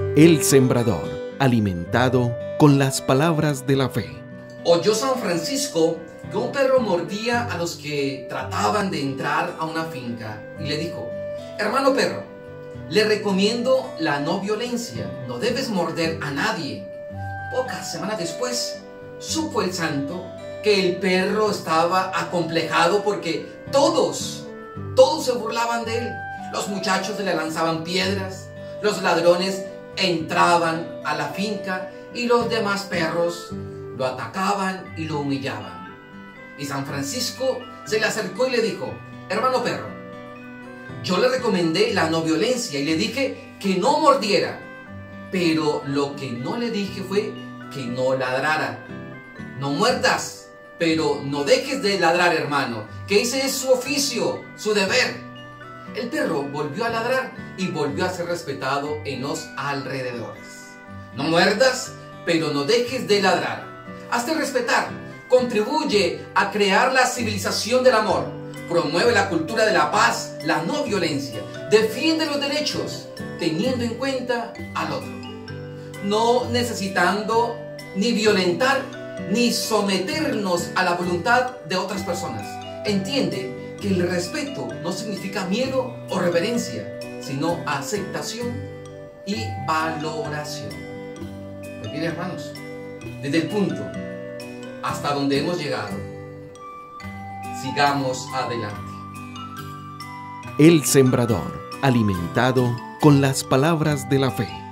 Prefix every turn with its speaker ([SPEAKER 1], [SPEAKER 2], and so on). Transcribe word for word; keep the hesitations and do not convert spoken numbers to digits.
[SPEAKER 1] El sembrador, alimentado con las palabras de la fe.
[SPEAKER 2] Oyó San Francisco que un perro mordía a los que trataban de entrar a una finca y le dijo: hermano perro, le recomiendo la no violencia, no debes morder a nadie. Pocas semanas después, supo el santo que el perro estaba acomplejado porque todos, todos se burlaban de él. Los muchachos le lanzaban piedras, los ladrones entraban a la finca y los demás perros lo atacaban y lo humillaban. Y San Francisco se le acercó y le dijo: hermano perro, yo le recomendé la no violencia y le dije que no mordiera, pero lo que no le dije fue que no ladrara. No muerdas, pero no dejes de ladrar, hermano, que ese es su oficio, su deber. El perro volvió a ladrar y volvió a ser respetado en los alrededores. No muerdas, pero no dejes de ladrar. Hazte respetar, contribuye a crear la civilización del amor, promueve la cultura de la paz, la no violencia, defiende los derechos, teniendo en cuenta al otro, no necesitando ni violentar ni someternos a la voluntad de otras personas. Entiende que el respeto no significa miedo o reverencia, sino aceptación y valoración. Pues bien, hermanos, desde el punto hasta donde hemos llegado, sigamos adelante.
[SPEAKER 1] El sembrador, alimentado con las palabras de la fe.